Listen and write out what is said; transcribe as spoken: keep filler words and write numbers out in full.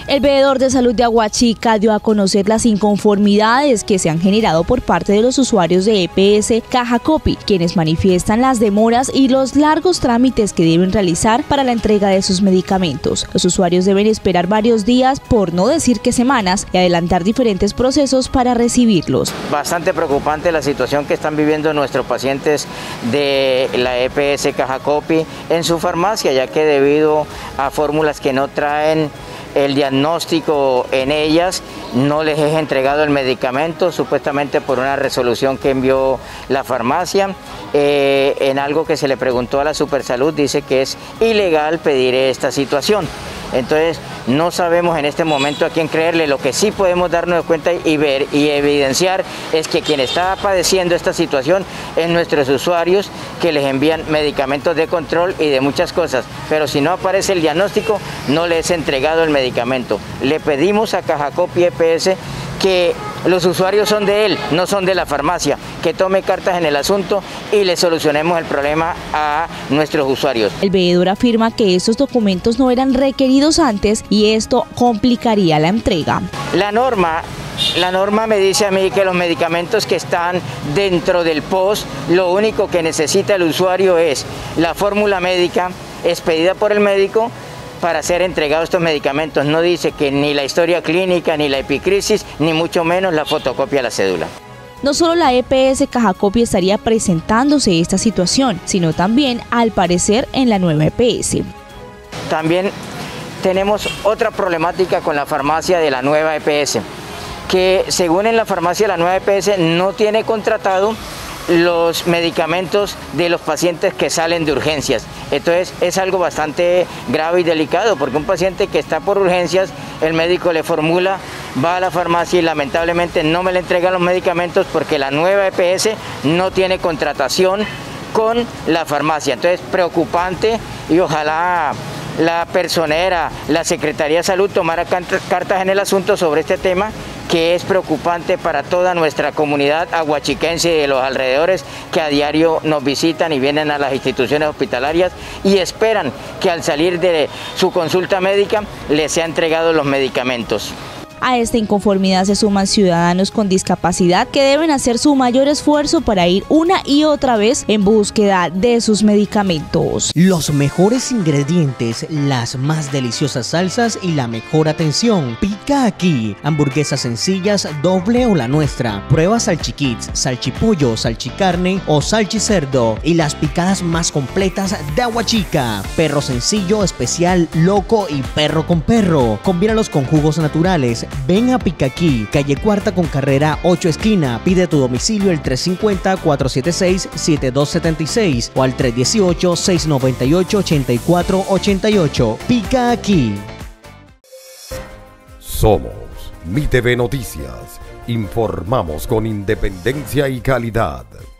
El veedor de salud de Aguachica dio a conocer las inconformidades que se han generado por parte de los usuarios de E P S Caja Copy, quienes manifiestan las demoras y los largos trámites que deben realizar para la entrega de sus medicamentos. Los usuarios deben esperar varios días, por no decir que semanas, y adelantar diferentes procesos para recibirlos. Bastante preocupante la situación que están viviendo nuestros pacientes de la E P S Caja Copy en su farmacia, ya que debido a fórmulas que no traen el diagnóstico en ellas, no les es entregado el medicamento, supuestamente por una resolución que envió la farmacia. Eh, en algo que se le preguntó a la Supersalud, dice que es ilegal pedir esta situación. Entonces no sabemos en este momento a quién creerle. Lo que sí podemos darnos cuenta y ver y evidenciar es que quien está padeciendo esta situación es nuestros usuarios, que les envían medicamentos de control y de muchas cosas, pero si no aparece el diagnóstico no les es entregado el medicamento. Le pedimos a Caja Copy E P S que los usuarios son de él, no son de la farmacia, que tome cartas en el asunto y le solucionemos el problema a nuestros usuarios. El veedor afirma que estos documentos no eran requeridos antes y esto complicaría la entrega. La norma La norma me dice a mí que los medicamentos que están dentro del P O S, lo único que necesita el usuario es la fórmula médica expedida por el médico para ser entregados estos medicamentos. No dice que ni la historia clínica, ni la epicrisis, ni mucho menos la fotocopia de la cédula. No solo la E P S Caja Copy estaría presentándose esta situación, sino también, al parecer, en la nueva E P S. También tenemos otra problemática con la farmacia de la nueva E P S, que según en la farmacia de la nueva E P S no tiene contratado los medicamentos de los pacientes que salen de urgencias. Entonces es algo bastante grave y delicado, porque un paciente que está por urgencias, el médico le formula, va a la farmacia y lamentablemente no me le entregan los medicamentos porque la nueva E P S no tiene contratación con la farmacia. Entonces preocupante, y ojalá la personera, la Secretaría de Salud tomara cartas en el asunto sobre este tema, que es preocupante para toda nuestra comunidad aguachiquense y de los alrededores, que a diario nos visitan y vienen a las instituciones hospitalarias y esperan que al salir de su consulta médica les sea entregado los medicamentos. A esta inconformidad se suman ciudadanos con discapacidad que deben hacer su mayor esfuerzo para ir una y otra vez en búsqueda de sus medicamentos. Los mejores ingredientes, las más deliciosas salsas y la mejor atención. Pica aquí. Hamburguesas sencillas, doble o la nuestra. Prueba salchiquits, salchipollo, salchicarne o salchicerdo y las picadas más completas de Aguachica. Perro sencillo, especial, loco y perro con perro. Combínalos con jugos naturales. Ven a Pica aquí, calle Cuarta con carrera ocho esquina. Pide tu domicilio al tres cinco cero, cuatro siete seis, siete dos siete seis o al tres uno ocho, seis nueve ocho, ocho cuatro ocho ocho. Pica aquí. Somos Mi T V Noticias. Informamos con independencia y calidad.